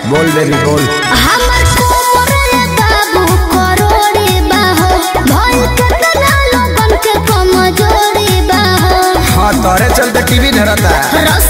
बोल बेबी बोल। हमर कोमर रे बाबू करोड़ी बाहो भइल केतना लोगन के कमजोरी बाहो। हाँ तोरे चलते टीवी धरता।